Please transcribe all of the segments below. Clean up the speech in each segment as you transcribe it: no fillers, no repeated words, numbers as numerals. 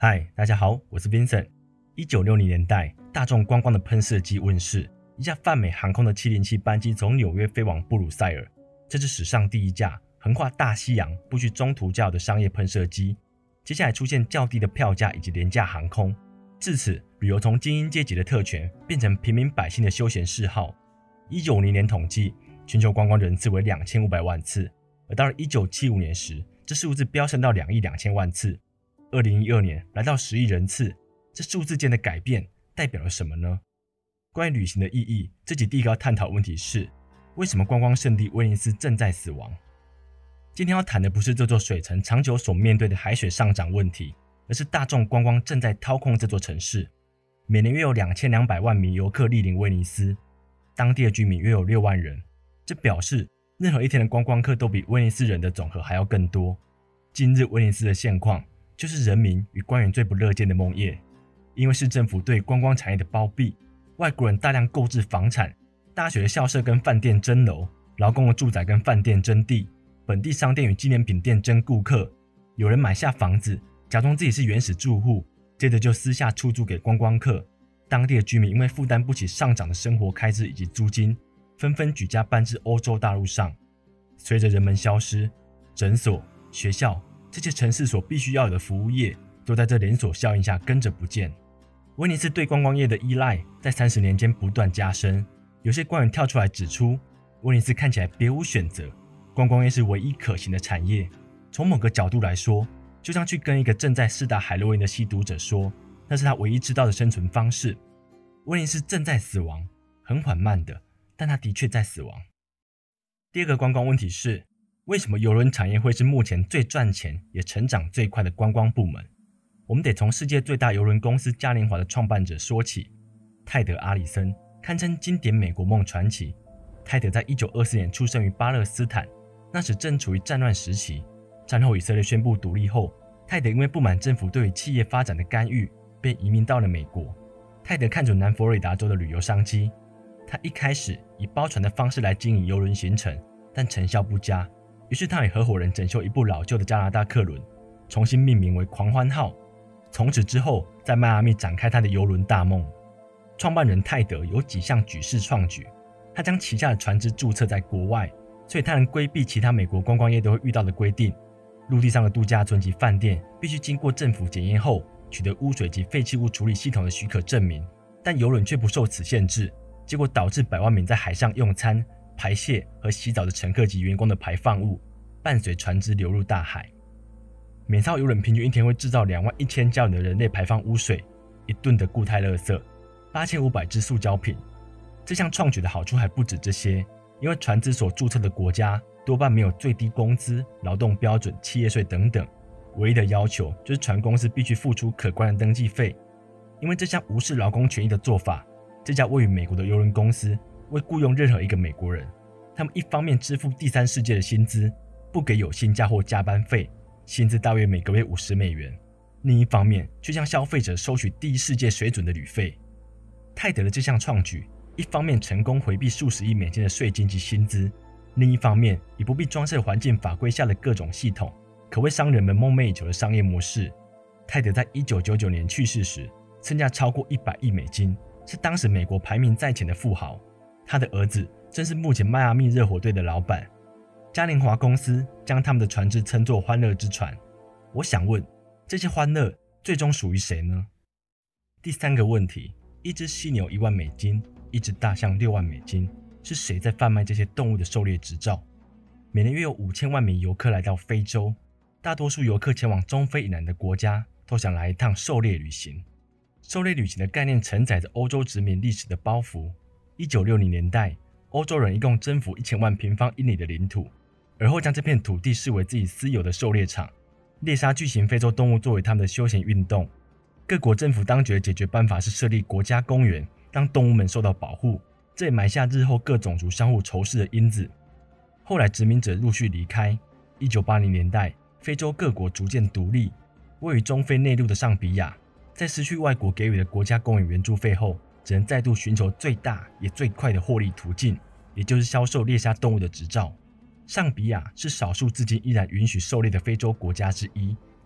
嗨，大家好，我是 Vincent。1960年代，大众观光的喷射机问世，一架泛美航空的707班机从纽约飞往布鲁塞尔，这是史上第一架横跨大西洋、不需中途加油的商业喷射机。接下来出现较低的票价以及廉价航空，至此，旅游从精英阶级的特权变成平民百姓的休闲嗜好。1950年统计，全球观光人次为2500万次，而到了1975年时，这数字飙升到2亿2000万次。2012年来到10亿人次，这数字间的改变代表了什么呢？关于旅行的意义，这集第一个要探讨的问题是：为什么观光胜地威尼斯正在死亡？今天要谈的不是这座水城长久所面对的海水上涨问题，而是大众观光正在掏空这座城市。每年约有2200万名游客莅临威尼斯，当地的居民约有6万人，这表示任何一天的观光客都比威尼斯人的总和还要更多。今日威尼斯的现况就是人民与官员最不乐见的梦魇，因为市政府对观光产业的包庇，外国人大量购置房产，大学的校舍跟饭店争楼，劳工的住宅跟饭店争地，本地商店与纪念品店争顾客，有人买下房子，假装自己是原始住户，接着就私下出租给观光客。当地的居民因为负担不起上涨的生活开支以及租金，纷纷举家搬至欧洲大陆上。随着人们消失，诊所、学校这些城市所必须要有的服务业都在这连锁效应下跟着不见。威尼斯对观光业的依赖在30年间不断加深，有些官员跳出来指出，威尼斯看起来别无选择，观光业是唯一可行的产业。从某个角度来说，就像去跟一个正在施打海洛因的吸毒者说，那是他唯一知道的生存方式。威尼斯正在死亡，很缓慢的，但它的确在死亡。第二个观光问题是，为什么邮轮产业会是目前最赚钱也成长最快的观光部门？我们得从世界最大邮轮公司嘉年华的创办者说起。泰德·阿里森堪称经典美国梦传奇。泰德在1924年出生于巴勒斯坦，那时正处于战乱时期。战后以色列宣布独立后，泰德因为不满政府对于企业发展的干预，便移民到了美国。泰德看准南佛罗里达州的旅游商机，他一开始以包船的方式来经营邮轮行程，但成效不佳。于是他与合伙人整修一部老旧的加拿大客轮，重新命名为狂欢号。从此之后，在迈阿密展开他的邮轮大梦。创办人泰德有几项举世创举，他将旗下的船只注册在国外，所以他能规避其他美国观光业都会遇到的规定。陆地上的度假村及饭店必须经过政府检验后，取得污水及废弃物处理系统的许可证明，但邮轮却不受此限制，结果导致百万名在海上用餐、排泄和洗澡的乘客及员工的排放物伴随船只流入大海。每艘邮轮平均一天会制造21000加仑的人类排放污水，1吨的固态垃圾，8500只塑胶瓶。这项创举的好处还不止这些，因为船只所注册的国家多半没有最低工资、劳动标准、企业税等等，唯一的要求就是船公司必须付出可观的登记费。因为这项无视劳工权益的做法，这家位于美国的邮轮公司未雇佣任何一个美国人。他们一方面支付第三世界的薪资，不给有薪假或加班费，薪资大约每个月$50，另一方面却向消费者收取第一世界水准的旅费。泰德的这项创举，一方面成功回避数十亿美金的税金及薪资，另一方面以不必装设环境法规下的各种系统，可谓商人们梦寐以求的商业模式。泰德在1999年去世时，身价超过100亿美金，是当时美国排名在前的富豪。他的儿子正是目前迈阿密热火队的老板。嘉年华公司将他们的船只称作欢乐之船。我想问，这些欢乐最终属于谁呢？第三个问题，一只犀牛1万美金，一只大象6万美金，是谁在贩卖这些动物的狩猎执照？每年约有5000万名游客来到非洲，大多数游客前往中非以南的国家都想来一趟狩猎旅行。狩猎旅行的概念承载着欧洲殖民历史的包袱。1960年代，欧洲人一共征服1000万平方英里的领土，而后将这片土地视为自己私有的狩猎场，猎杀巨型非洲动物作为他们的休闲运动。各国政府当局的解决办法是设立国家公园，让动物们受到保护，这也埋下日后各种族相互仇视的因子。后来殖民者陆续离开，1980年代，非洲各国逐渐独立。位于中非内陆的尚比亚，在失去外国给予的国家公园援助费后，只能再度寻求最大也最快的获利途径，也就是销售猎杀动物的执照。尚比亚是少数至今依然允许狩猎的非洲国家之一，而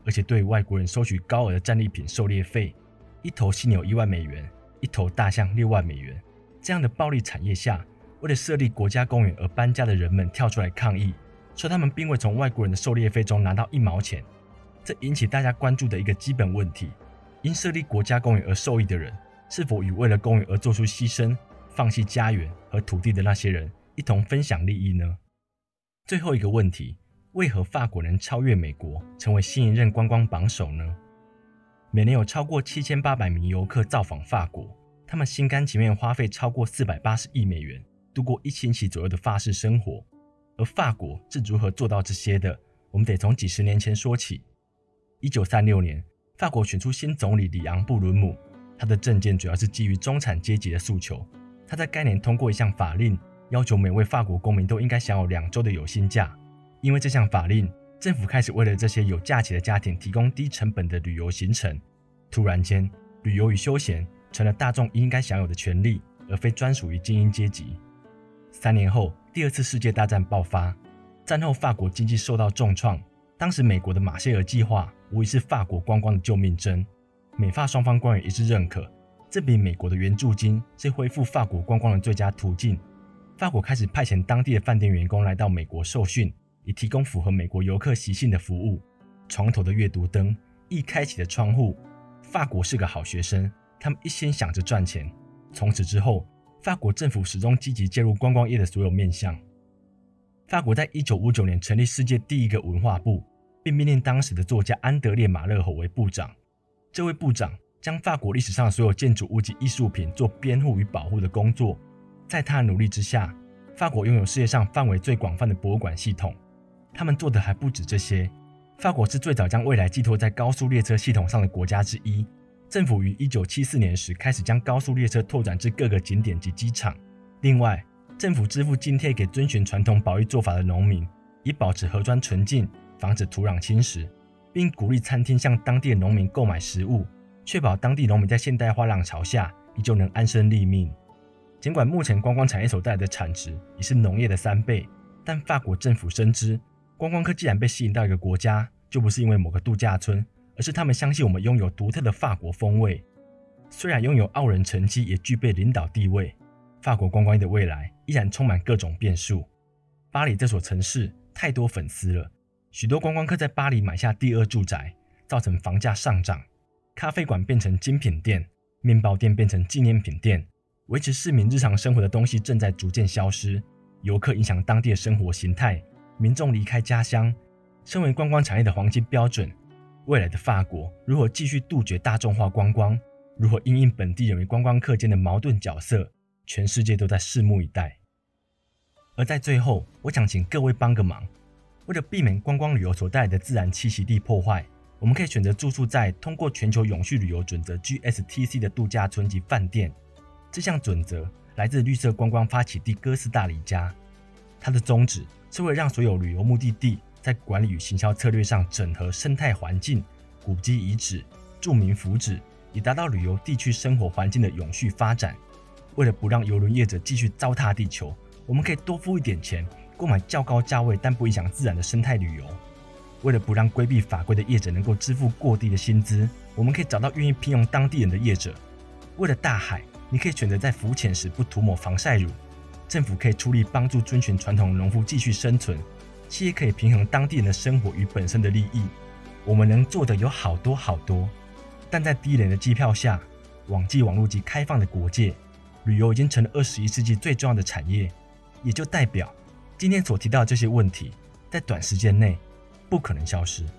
而且对外国人收取高额的战利品狩猎费，一头犀牛1万美元，一头大象6万美元。这样的暴利产业下，为了设立国家公园而搬家的人们跳出来抗议，说他们并未从外国人的狩猎费中拿到1毛钱。这引起大家关注的一个基本问题：因设立国家公园而受益的人，是否与为了公园而做出牺牲、放弃家园和土地的那些人一同分享利益呢？最后一个问题，为何法国能超越美国，成为新一任观光榜首呢？每年有超过7800名游客造访法国，他们心甘情愿花费超过480亿美元，度过1星期左右的法式生活。而法国是如何做到这些的？我们得从几十年前说起。1936年，法国选出新总理里昂·布伦姆，他的政见主要是基于中产阶级的诉求。他在该年通过一项法令，要求每位法国公民都应该享有2周的有薪假。因为这项法令，政府开始为了这些有假期的家庭提供低成本的旅游行程。突然间，旅游与休闲成了大众应该享有的权利，而非专属于精英阶级。3年后，第2次世界大战爆发，战后法国经济受到重创。当时美国的马歇尔计划无疑是法国观光的救命针，美法双方官员一致认可，这笔美国的援助金是恢复法国观光的最佳途径。法国开始派遣当地的饭店员工来到美国受训，以提供符合美国游客习性的服务。床头的阅读灯，易开启的窗户，法国是个好学生，他们一心想着赚钱。从此之后，法国政府始终积极介入观光业的所有面向。法国在1959年成立世界第1个文化部，并命令当时的作家安德烈·马勒侯为部长。这位部长将法国历史上所有建筑物及艺术品做编护与保护的工作。在他的努力之下，法国拥有世界上范围最广泛的博物馆系统。他们做的还不止这些，法国是最早将未来寄托在高速列车系统上的国家之一。政府于1974年时开始将高速列车拓展至各个景点及机场。另外，政府支付津贴给遵循传统保育做法的农民，以保持河川纯净，防止土壤侵蚀，并鼓励餐厅向当地的农民购买食物，确保当地农民在现代化浪潮下依旧能安身立命。尽管目前观光产业所带来的产值已是农业的3倍，但法国政府深知，观光客既然被吸引到一个国家，就不是因为某个度假村，而是他们相信我们拥有独特的法国风味。虽然拥有傲人成绩，也具备领导地位，法国观光业的未来依然充满各种变数。巴黎这所城市太多粉丝了，许多观光客在巴黎买下第2住宅，造成房价上涨。咖啡馆变成精品店，面包店变成纪念品店，维持市民日常生活的东西正在逐渐消失。游客影响当地的生活形态，民众离开家乡。身为观光产业的黄金标准，未来的法国如何继续杜绝大众化观光，如何因应本地人与观光客间的矛盾角色，全世界都在拭目以待。而在最后，我想请各位帮个忙，为了避免观光旅游所带来的自然栖息地破坏，我们可以选择住宿在通过全球永续旅游准则 GSTC 的度假村及饭店。这项准则来自绿色观光发起地哥斯达黎加，它的宗旨是为了让所有旅游目的地在管理与行销策略上整合生态环境、古迹遗址、住民福祉，以达到旅游地区生活环境的永续发展。为了不让邮轮业者继续糟蹋地球，我们可以多付一点钱，购买较高价位但不影响自然的生态旅游。为了不让规避法规的业者能够支付过低的薪资，我们可以找到愿意聘用当地人的业者。为了大海，你可以选择在浮潜时不涂抹防晒乳。政府可以出力帮助遵循传统的农夫继续生存，企业可以平衡当地人的生活与本身的利益。我们能做的有好多好多，但在低廉的机票下，网际网络及开放的国界，旅游已经成了21世纪最重要的产业，也就代表今天所提到的这些问题，在短时间内不可能消失。